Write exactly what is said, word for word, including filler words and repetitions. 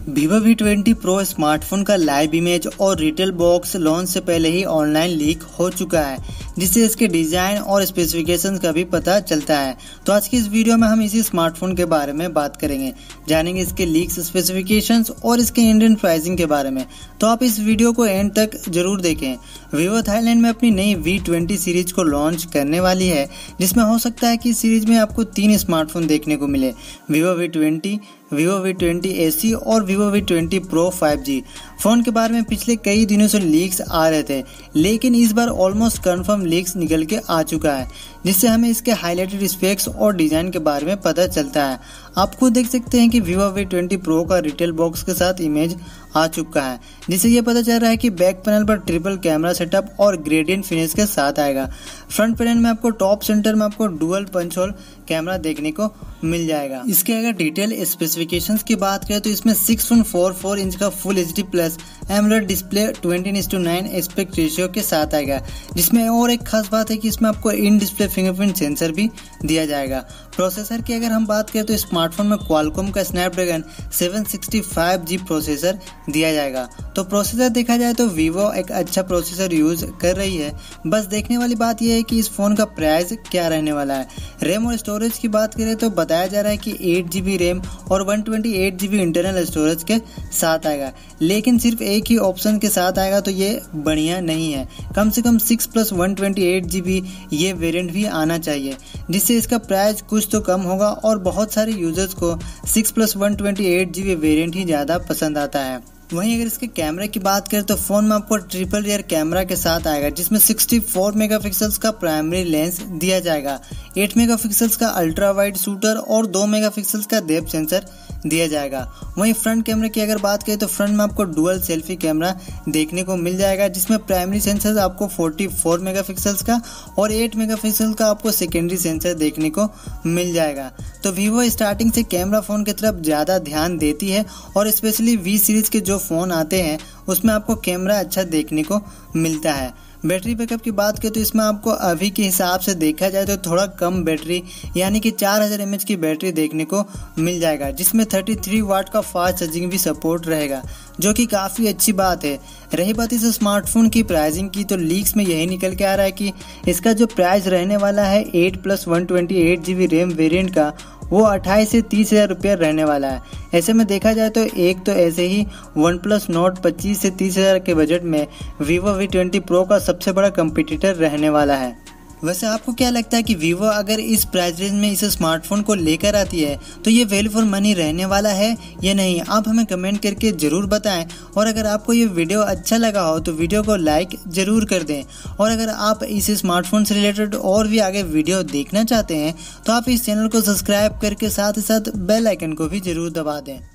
Vivo V twenty pro smartphone का live image और retail box launch से पहले ही ऑनलाइन लीक हो चुका है, जिससे इसके डिजाइन और स्पेसिफिकेशंस का भी पता चलता है। तो आज की इस वीडियो में हम इसी स्मार्टफोन के बारे में बात करेंगे, जानेंगे इसके लीक्स, स्पेसिफिकेशंस और इसके इंडियन प्राइसिंग के बारे में। तो आप इस वीडियो को एंड तक जरूर देखें। वीवो थाईलैंड में अपनी नई वी ट्वेंटी सीरीज को लॉन्च करने वाली है, जिसमें हो सकता है कि इस सीरीज में आपको तीन स्मार्टफोन देखने को मिले, Vivo V twenty, Vivo V twenty A C और Vivo V twenty pro five G. Phone के बारे में पिछले कई दिनों से लीक्स आ रहे थे, लेकिन इस बार ऑलमोस्ट कंफर्म लीक्स निकल के आ चुका है, जिससे हमें इसके हाईलाइटेड स्पेक्स और डिजाइन के बारे में पता चलता है। आप खुद देख सकते हैं कि वीवो वी ट्वेंटी प्रो का रिटेल बॉक्स के साथ इमेज आ चुका है, जिससे ये पता चल रहा है कि बैक पैनल पर ट्रिपल कैमरा सेटअप और ग्रेडियंट फिनिश के साथ आएगा। फ्रंट पैनल में आपको टॉप सेंटर में आपको डुअल पंच होल कैमरा देखने को मिल जाएगा। इसके अगर डिटेल स्पेसिफिकेशंस की बात करें तो इसमें six point four four inch का full H D plus AMOLED display twenty is to nine aspect ratio के साथ आएगा, जिसमें और एक खास बात है कि इसमें आपको इन डिस्प्ले फिंगरप्रिंट सेंसर भी दिया जाएगा। प्रोसेसर की अगर हम बात करें तो स्मार्टफोन में क्वालकॉम का Snapdragon seven sixty five G processor दिया जाएगा। तो प्रोसेसर देखा जाए तो वीवो एक अच्छा प्रोसेसर यूज कर रही है। बस देखने वाली बात यह है कि इस फोन का प्राइस क्या रहने वाला है। रैम और स्टोरेज की बात करें तो बताया जा रहा है कि एट जी बी रैम और one twenty eight G B internal storage के साथ आएगा, लेकिन सिर्फ एक ही ऑप्शन के साथ आएगा तो ये बढ़िया नहीं है। कम से कम six plus one twenty eight G B ये वेरिएंट भी आना चाहिए, जिससे इसका प्राइस कुछ तो कम होगा और बहुत सारे यूजर्स को six plus one twenty eight G B variant ही ज़्यादा पसंद आता है। वहीं अगर इसके कैमरे की बात करें तो फोन में आपको ट्रिपल रियर कैमरा के साथ आएगा, जिसमें सिक्सटी फोर मेगापिक्सल्स का प्राइमरी लेंस दिया जाएगा, एट मेगापिक्सल्स का अल्ट्रा वाइड शूटर और टू मेगापिक्सल्स का डेप्थ सेंसर दिया जाएगा। वहीं फ्रंट कैमरे की अगर बात करें तो फ्रंट में आपको डुअल सेल्फी कैमरा देखने को मिल जाएगा, जिसमें प्राइमरी सेंसर आपको फोर्टी फोर मेगापिक्सल्स का और एट मेगापिक्सल का आपको सेकेंडरी सेंसर देखने को मिल जाएगा। तो वीवो स्टार्टिंग से कैमरा फोन की तरफ ज़्यादा ध्यान देती है और स्पेशली वी सीरीज के जो फ़ोन आते हैं उसमें आपको कैमरा अच्छा देखने को मिलता है। बैटरी बैकअप की बात करें तो इसमें आपको अभी के हिसाब से देखा जाए तो थोड़ा कम बैटरी यानी कि चार हज़ार एम एच की बैटरी देखने को मिल जाएगा, जिसमें थर्टी थ्री वाट का फास्ट चार्जिंग भी सपोर्ट रहेगा, जो कि काफ़ी अच्छी बात है। रही बात इस स्मार्टफोन की प्राइसिंग की तो लीक्स में यही निकल के आ रहा है कि इसका जो प्राइस रहने वाला है eight plus one twenty eight G B RAM variant का वो अट्ठाईस से तीस हज़ार रुपया रहने वाला है। ऐसे में देखा जाए तो एक तो ऐसे ही वन प्लस नोट पच्चीस से तीस हज़ार के बजट में वीवो वी ट्वेंटी प्रो का सबसे बड़ा कंपटीटर रहने वाला है। वैसे आपको क्या लगता है कि वीवो अगर इस प्राइस रेंज में इस स्मार्टफोन को लेकर आती है तो ये वैल्यू फॉर मनी रहने वाला है या नहीं? आप हमें कमेंट करके ज़रूर बताएं। और अगर आपको ये वीडियो अच्छा लगा हो तो वीडियो को लाइक ज़रूर कर दें। और अगर आप इस स्मार्टफोन से रिलेटेड और भी आगे वीडियो देखना चाहते हैं तो आप इस चैनल को सब्सक्राइब करके साथ ही साथ बेल आइकन को भी ज़रूर दबा दें।